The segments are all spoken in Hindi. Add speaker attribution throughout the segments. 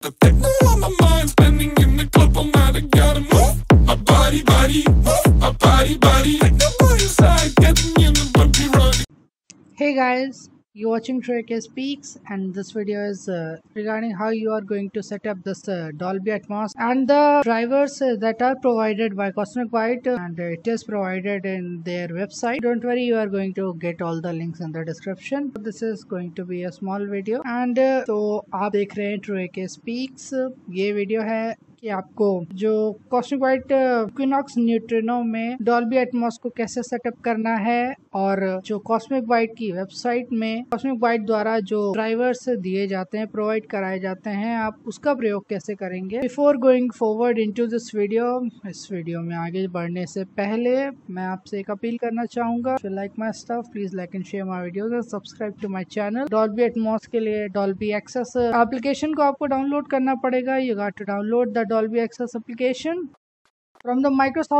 Speaker 1: The techno on my mind, spending in the club all night. I gotta move my body, move my body. Techno by your side, getting in the bumpy ride.
Speaker 2: Hey guys, you're watching trueAKspeaks, and this video is regarding how you are going to set up this Dolby Atmos and the drivers that are provided by Cosmic Byte, and it is provided in their website. Don't worry, you are going to get all the links in the description. This is going to be a small video, and तो आप देख रहे हैं trueAKspeaks. ये वीडियो है कि आपको जो कॉस्मिक बाइट इक्विनॉक्स न्यूट्रिनो में डॉल्बी एटमॉस को कैसे सेटअप करना है, और जो कॉस्मिक बाइट की वेबसाइट में कॉस्मिक बाइट द्वारा जो ड्राइवर्स दिए जाते हैं, प्रोवाइड कराए जाते हैं, आप उसका प्रयोग कैसे करेंगे। Before going forward into this video, इस वीडियो में आगे बढ़ने से पहले मैं आपसे एक अपील करना चाहूंगा। If you like my stuff, please like and share my videos and subscribe to my channel. Dolby Atmos के लिए डॉल्बी एक्सेस एप्लीकेशन को आपको डाउनलोड करना पड़ेगा। You got to download the Dolby Access application from the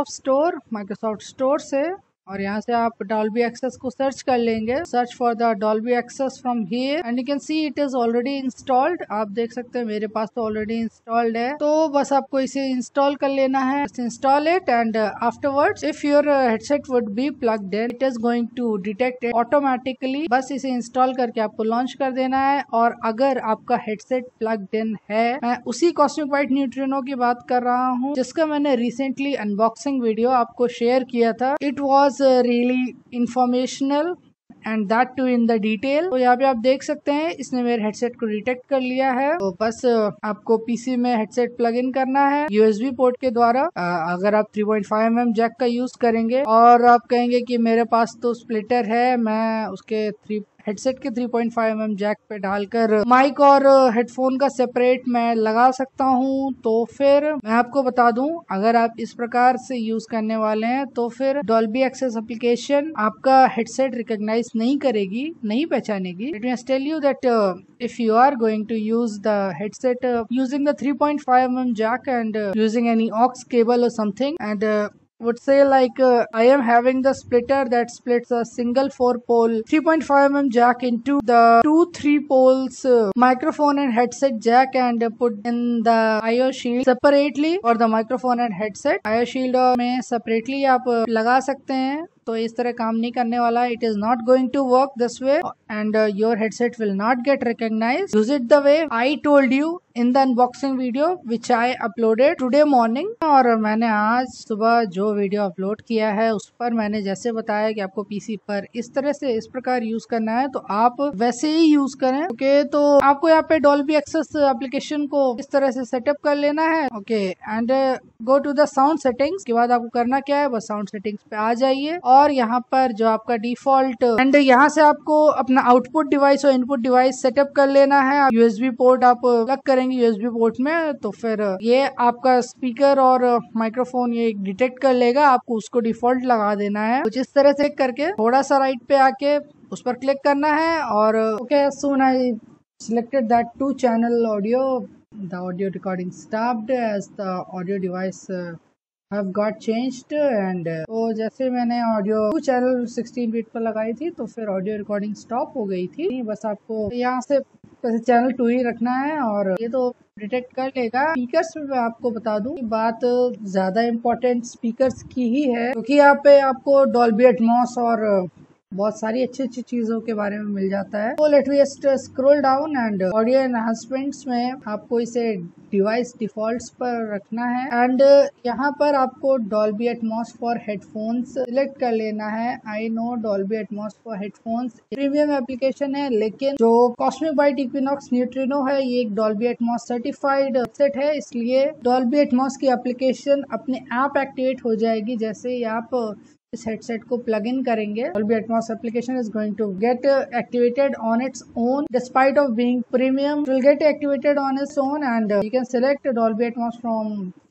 Speaker 2: Microsoft Store से, और यहाँ से आप Dolby Access को सर्च कर लेंगे। Search for the Dolby Access from here and you can see it is already installed. आप देख सकते हैं मेरे पास तो ऑलरेडी इंस्टॉल्ड है, तो बस आपको इसे इंस्टॉल कर लेना है। Install it and afterwards if your headset would be plugged in, it is going to detect it automatically. बस इसे इंस्टॉल करके आपको लॉन्च कर देना है। और अगर आपका हेडसेट प्लग्ड इन है, मैं उसी कॉस्मिक बाइट न्यूट्रिनो की बात कर रहा हूँ जिसका मैंने रिसेंटली अनबॉक्सिंग वीडियो आपको शेयर किया था। It was really informational and that too in the detail। तो यहाँ पे आप देख सकते हैं इसने मेरे हेडसेट को डिटेक्ट कर लिया है। तो बस आपको पीसी में हेडसेट प्लग इन करना है यूएसबी पोर्ट के द्वारा। अगर आप 3.5mm जैक का यूज करेंगे और आप कहेंगे कि मेरे पास तो स्प्लिटर है, मैं उसके हेडसेट के 3.5mm जैक पे डालकर माइक और हेडफोन का सेपरेट मैं लगा सकता हूं, तो फिर मैं आपको बता दूं, अगर आप इस प्रकार से यूज करने वाले हैं तो फिर डॉल्बी एक्सेस एप्लीकेशन आपका हेडसेट रिकॉग्नाइज नहीं करेगी, नहीं पहचानेगी। Let me tell you that if you are going to use the headset using the 3.5mm jack and using any aux cable or something, and would say like I am having the splitter that splits a single 4-pole 3.5mm jack into the 2 3-poles microphone and headset jack, and put in the IO shield separately for the microphone and headset। IO shield में separately आप लगा सकते हैं, तो इस तरह काम नहीं करने वाला। It is not going to work this way and your headset will not get recognized. Use it the way I told you in the unboxing video which I uploaded today morning. और मैंने आज सुबह जो वीडियो अपलोड किया है उस पर मैंने जैसे बताया कि आपको पीसी पर इस तरह से इस प्रकार यूज करना है, तो आप वैसे ही यूज करें। ओके, तो आपको यहाँ पे डॉल्बी एक्सेस एप्लीकेशन को इस तरह से सेटअप कर लेना है। Okay, and go to the sound settings. के बाद आपको करना क्या है, बस साउंड सेटिंग्स पे आ जाइए और यहाँ पर जो आपका डिफॉल्ट, एंड यहाँ से आपको अपना आउटपुट डिवाइस और इनपुट डिवाइस सेटअप कर लेना है। यूएसबी पोर्ट आप प्लग करेंगे यूएसबी पोर्ट में, तो फिर ये आपका स्पीकर और माइक्रोफोन ये डिटेक्ट कर लेगा, आपको उसको डिफॉल्ट लगा देना है। कुछ इस तरह से करके थोड़ा सा राइट पे आके उस पर क्लिक करना है, और okay, soon I selected that 2-channel audio, the audio recording stopped as the audio device have got changed, and तो जैसे मैंने ऑडियो 2-channel 16 बीट पर लगाई थी तो फिर ऑडियो रिकॉर्डिंग स्टॉप हो गई थी। बस आपको यहाँ से चैनल 2 ही रखना है और ये तो डिटेक्ट कर लेगा। स्पीकर्स में मैं आपको बता दूं, बात ज्यादा इम्पोर्टेंट स्पीकर्स की ही है, क्योंकि यहाँ पे आपको डॉल्बी एटमॉस और बहुत सारी अच्छी चीजों के बारे में मिल जाता है। तो let me just scroll down and audio enhancements में आपको इसे डिवाइस डिफॉल्ट्स पर रखना है, एंड यहाँ पर आपको Dolby Atmos for headphones select कर लेना है। I know Dolby Atmos for headphones premium application है, लेकिन जो कॉस्मिक बाइट इक्विनॉक्स न्यूट्रिनो है ये एक डॉल्बी एटमॉस सर्टिफाइड सेट है, इसलिए डॉल्बी एटमॉस की एप्लीकेशन अपने आप एक्टिवेट हो जाएगी जैसे ही आप इस हेडसेट को प्लग इन करेंगे। Dolby Atmos application is going to get activated on its own despite of being premium. It will get activated on its own, and you can select Dolby Atmos from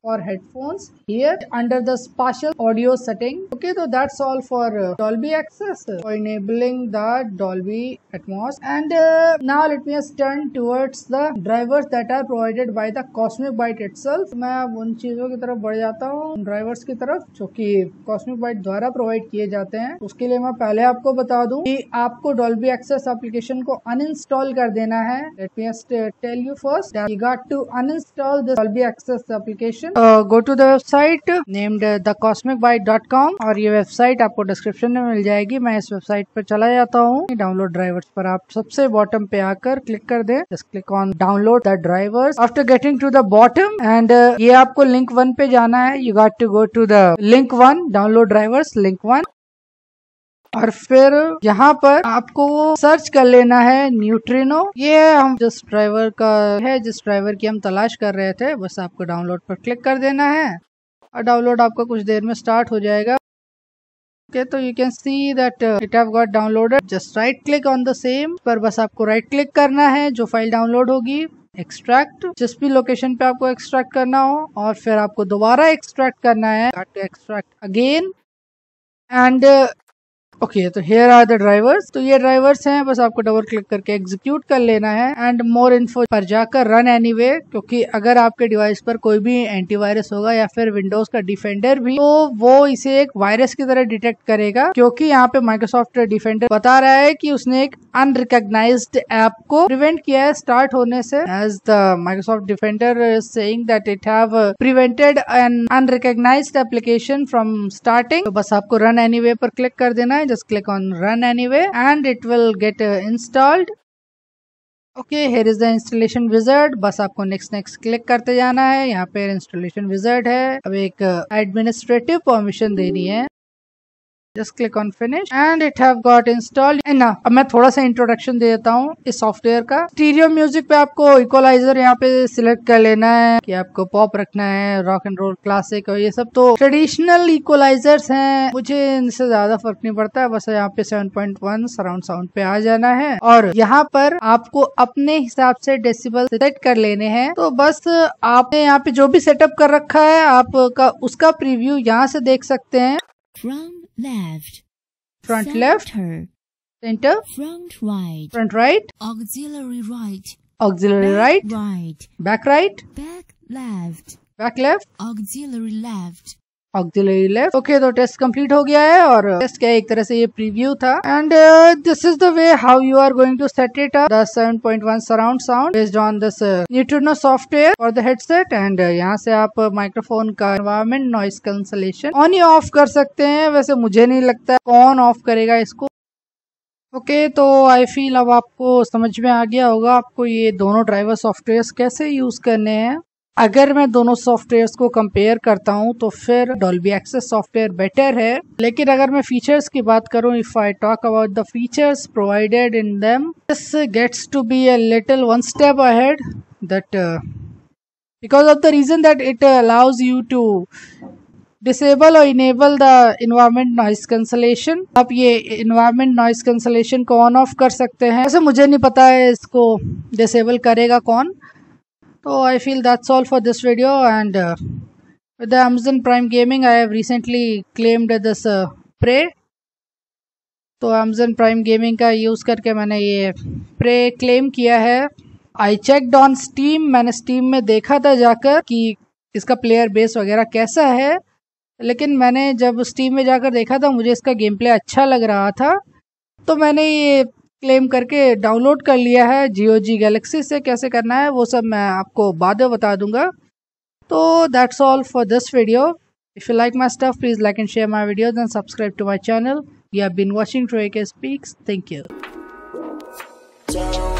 Speaker 2: for headphones here under the spatial audio setting. Okay, so that's all for Dolby Access for enabling the Dolby Atmos. And now let me just turn towards the drivers that are provided by the Cosmic Byte itself. मैं अब उन चीजों की तरफ बढ़ जाता हूँ, ड्राइवर्स की तरफ जो कि Cosmic Byte द्वारा प्रोवाइड किए जाते हैं। उसके लिए मैं पहले आपको बता दूं कि आपको Dolby Access एप्लीकेशन को अनइंस्टॉल कर देना है। Let me just tell you first that you got to uninstall this Dolby Access application. Go to the website named thecosmicbyte.com और ये वेबसाइट आपको डिस्क्रिप्शन में मिल जाएगी। मैं इस वेबसाइट पर चला जाता हूँ। डाउनलोड ड्राइवर्स पर आप सबसे बॉटम पे आकर क्लिक कर दें। Just click on download the drivers. After getting to the bottom and ये आपको लिंक 1 पे जाना है। You got to go to the link 1, download drivers link 1। और फिर यहाँ पर आपको सर्च कर लेना है न्यूट्रिनो। ये हम जिस ड्राइवर का है, जिस ड्राइवर की हम तलाश कर रहे थे, बस आपको डाउनलोड पर क्लिक कर देना है और डाउनलोड आपका कुछ देर में स्टार्ट हो जाएगा। ओके, तो you can see that it have got downloaded. Just right click on the same पर बस आपको राइट क्लिक करना है। जो फाइल डाउनलोड होगी एक्सट्रैक्ट, जिस भी लोकेशन पे आपको एक्सट्रैक्ट करना हो, और फिर आपको दोबारा एक्सट्रैक्ट करना है। एक्सट्रैक्ट अगेन एंड ओके, तो हियर आर द ड्राइवर्स। तो ये ड्राइवर्स हैं, बस आपको डबल क्लिक करके एग्जीक्यूट कर लेना है एंड मोर इन्फो पर जाकर रन एनीवे। क्योंकि अगर आपके डिवाइस पर कोई भी एंटीवायरस होगा या फिर विंडोज का डिफेंडर भी, तो वो इसे एक वायरस की तरह डिटेक्ट करेगा। क्योंकि यहाँ पे माइक्रोसॉफ्ट डिफेंडर बता रहा है कि उसने एक अनरिकॉग्नाइज्ड ऐप को प्रिवेंट किया है स्टार्ट होने से। As the Microsoft Defender is saying that it have prevented an unrecognized application from starting. तो बस आपको रन एनीवे पर क्लिक कर देना है। Just click on run anyway and it will get installed. Okay, here is the installation wizard. बस आपको next क्लिक करते जाना है। यहाँ पे installation wizard है। अब एक administrative permission देनी है। Just click on finish and it have got installed. And now, अब मैं थोड़ा सा इंट्रोडक्शन दे देता हूँ इस सॉफ्टवेयर का। स्टीरियो म्यूजिक पे आपको इक्वलाइजर यहाँ पे सिलेक्ट कर लेना है कि आपको पॉप रखना है, रॉक एंड रोल, क्लासिक, और ये सब तो ट्रेडिशनल इक्वलाइजर्स हैं। मुझे इनसे ज्यादा फर्क नहीं पड़ता है। बस यहाँ पे 7.1 सराउंड साउंड पे आ जाना है और यहाँ पर आपको अपने हिसाब से डेसिबल सेट कर लेने हैं। तो बस आपने यहाँ पे जो भी सेटअप कर रखा है आपका, उसका प्रीव्यू यहाँ से देख सकते हैं। Front left, center, front right,
Speaker 3: auxiliary right,
Speaker 2: back right, back left, auxiliary left. Okay, तो टेस्ट कंप्लीट हो गया है और टेस्ट क्या है, एक तरह से ये प्रीव्यू था। And this is the way how you are going to set it up the 7.1 surround sound based on this Neutrino software for the headset. एंड यहाँ से आप माइक्रोफोन का एनवायरमेंट नॉइस कैंसलेशन ऑन या ऑफ कर सकते हैं। वैसे मुझे नहीं लगता कौन ऑफ करेगा इसको। ओके, तो आई फील अब आपको समझ में आ गया होगा आपको ये दोनों ड्राइवर सॉफ्टवेयर्स कैसे यूज करने हैं। अगर मैं दोनों सॉफ्टवेयर्स को कंपेयर करता हूं तो फिर Dolby Access सॉफ्टवेयर बेटर है। लेकिन अगर मैं फीचर्स की बात करूं, if I talk about the features provided in them, this gets to be a little one step ahead that because of the reason that it allows you to disable और enable the environment noise cancellation. आप ये इन्वायरमेंट नॉइस कैंसलेशन को ऑन ऑफ कर सकते हैं। वैसे मुझे नहीं पता है इसको डिसेबल करेगा कौन। So I feel that's all for this video, and with the Amazon Prime Gaming I have recently claimed this Prey। तो Amazon Prime Gaming का यूज करके मैंने ये Prey क्लेम किया है। I checked on Steam, मैंने Steam में देखा था जाकर कि इसका प्लेयर बेस वगैरह कैसा है। लेकिन मैंने जब Steam में जाकर देखा था मुझे इसका गेम प्ले अच्छा लग रहा था, तो मैंने ये क्लेम करके डाउनलोड कर लिया है। GOG गैलेक्सी से कैसे करना है वो सब मैं आपको बाद में बता दूंगा। तो that's all for this video. If you like my stuff please like and share my videos and subscribe to my channel. You have been watching trueAKspeaks। Thank you.